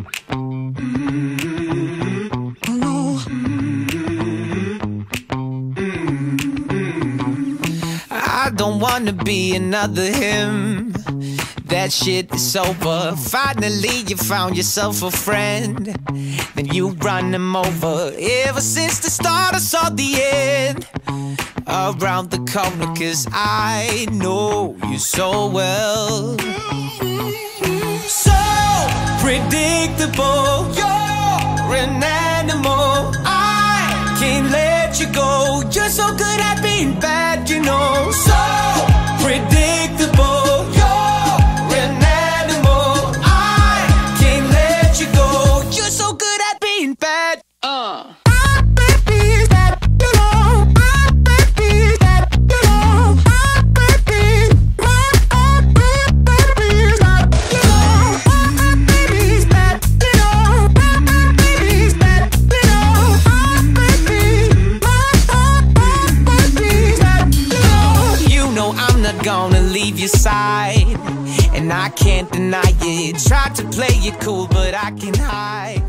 I don't wanna be another him. That shit is over. Finally you found yourself a friend, then you run him over. Ever since the start I saw the end around the corner, 'cause I know you so well. So predictable, you're an animal. I can't let you go. You're so good at being bad, you know. So predictable, you're an animal. I can't let you go. You're so good at being bad. Gonna leave your side, and I can't deny it. Tried to play it cool, but I can hide.